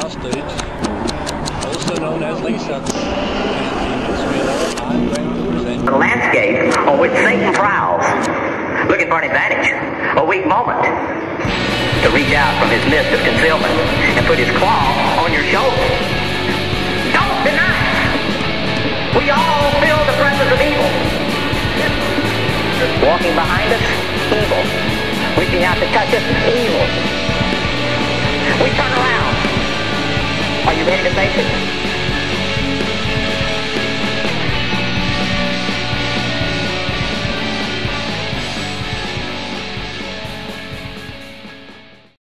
hostage, also known as Lisac. And in this video, I'm going to present The landscape on which Satan prowls, looking for an advantage, a weak moment, to reach out from his mist of concealment and put his claw on your shoulder. Don't deny it. We all feel the presence of evil. Walking behind us, evil. Reaching out to touch us, evil. We turn around. Are you ready to face it?